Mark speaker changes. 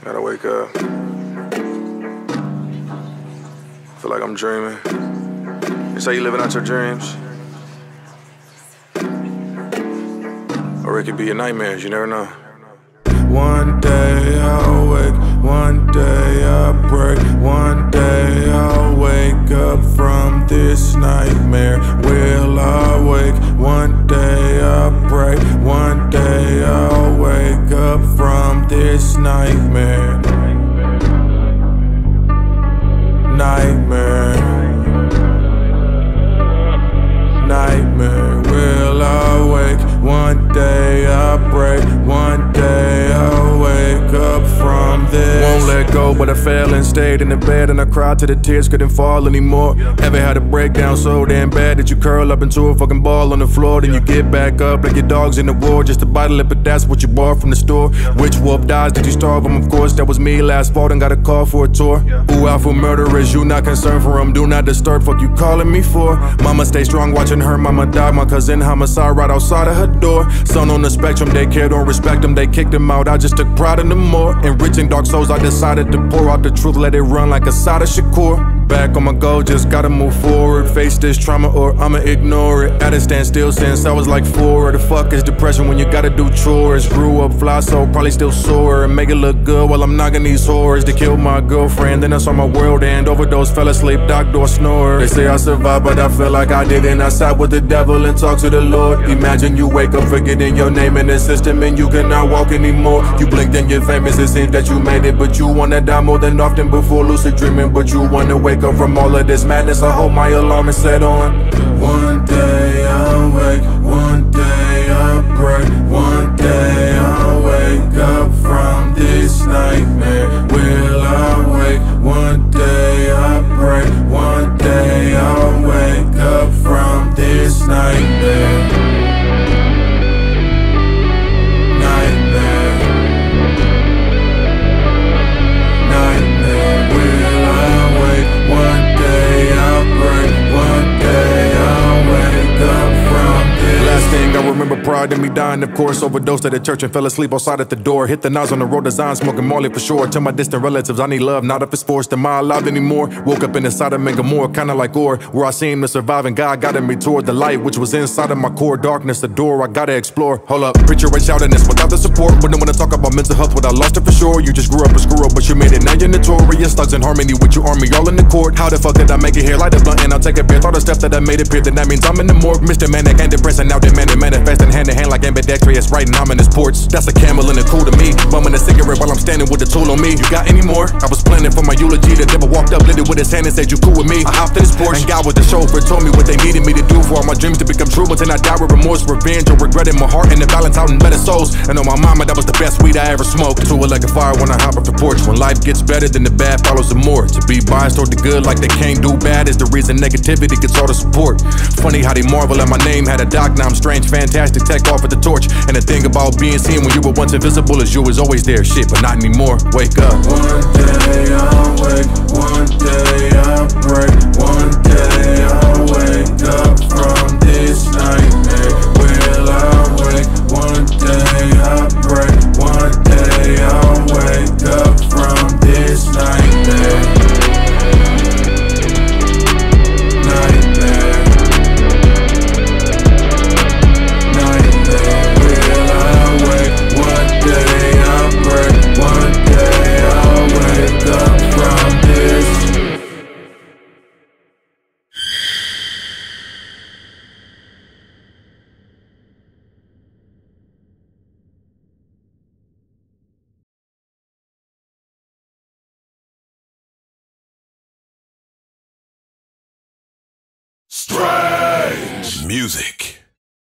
Speaker 1: Gotta wake up. Feel like I'm dreaming. You say you living out your dreams, or it could be your nightmares, you never know. One day I'll wake, one day I'll break, one day I'll wake up from this nightmare. Will I wake? One day I'll break, one day I'll wake up from this nightmare. Nightmare. Nightmare. Will I wake? One day I'll break, one day I'll wake up from this. Won't let go, but I fell and stayed in the bed, and I cried till the tears couldn't fall anymore. Ever had a breakdown so damn bad that you curl up into a fucking ball on the floor, then you get back up like your dog's in the war just to bite a lip, but that's what you bought from the store. Which wolf dies? Did you starve him? Of course, that was me last fall and got a call for a tour. Ooh, out for murderers, you not concerned for him, do not disturb, fuck you calling me for? Mama stay strong watching her mama die, my cousin homicide right outside of her door. Son on the spectrum, they care, don't respect him, they kicked him out, I just took pride in them more. Enriching dark souls, I decided to pour out the truth, let it run like a side of Shakur. Back on my goal, just gotta move forward, face this trauma or I'ma ignore it. At a standstill since I was like 4. The fuck is depression when you gotta do chores? Grew up fly, so probably still sore, and make it look good while I'm knocking these whores. They killed my girlfriend, then I saw my world end. Overdose, fell asleep, doctor snore. They say I survived, but I feel like I didn't. I sat with the devil and talked to the Lord. Imagine you wake up forgetting your name in the system and you cannot walk anymore. You blinked and you're famous, it seems that you made it, but you wanna die more than often before lucid dreaming. But you wanna wake up from all of this madness. I hope my alarm is set on. One day I'll wake, one day I'll break, one day I'll wake up from this nightmare. Will I wake? One day I'll break, one day I'll wake up from this nightmare. Nightmare. Nightmare. Will I wake? One day I'll break, one day I'll wake up from this. Last thing I remember prior to me dying, of course, overdosed at a church and fell asleep outside at the door. Hit the knives on the road design, smoking Marley for sure. Tell my distant relatives I need love, not if it's forced. Am I alive anymore? Woke up in the side of Megamore, kinda like Or, where I seemed to survive and God guided me toward the light, which was inside of my core. Darkness, a door I gotta explore. Hold up, picture right shouting this without the support. Wouldn't wanna talk about mental health without lost it for sure. You just grew up a screw up, but you made it, now you're notorious. Thugs in harmony with your army, all in the court. How the fuck did I make it here? Light a blunt and I'll take a beer. Thought a step that I made appear, then that means I'm in the morgue. Mr. Manic and depressing, now demanding, manifesting hand in hand like ambidextrous, writing ominous ports. That's a camel and a cool to me. Bumming a cigarette while I'm standing with the tool on me. You got any more? I was planning for my eulogy. The devil walked up, lit it with his hand and said, you cool with me? I hopped in his Porsche, and God with the chauffeur told me what they needed me to do for all my dreams to become true. But then I died with remorse, revenge, or regret in my heart, and the balance out in better souls. And on my mama, that was the best weed I ever smoked. To it like a fire when I hop off the porch. When life gets better, then the bad follows some more. To be biased toward the good like they can't do bad is the reason negativity gets all the support. Funny how they marvel at my name, had a doc, now I'm strange, fantastic, take off at the torch. And the thing about being seen when you were once invisible is you was always there, shit, but not anymore. Wake up. One day I'll wake, one day I'll break, one day I'll wake up from this nightmare. Will I wake? One day I'll break, one day I'll wake up from this nightmare. Nightmare. Nightmare. Will I wake? One day I'll break, one day I'll wake up from this. Strange music.